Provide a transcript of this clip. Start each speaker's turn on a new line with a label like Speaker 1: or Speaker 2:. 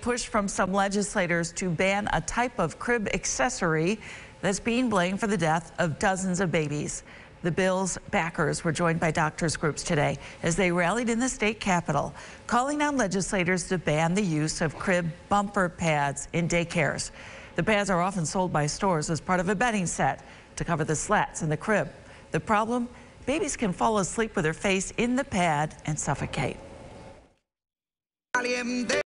Speaker 1: push from some legislators to ban a type of crib accessory that's being blamed for the death of dozens of babies. The bill's backers were joined by doctors' groups today as they rallied in the state capitol, calling on legislators to ban the use of crib bumper pads in daycares. The pads are often sold by stores as part of a bedding set to cover the slats in the crib. The problem? Babies can fall asleep with their face in the pad and suffocate.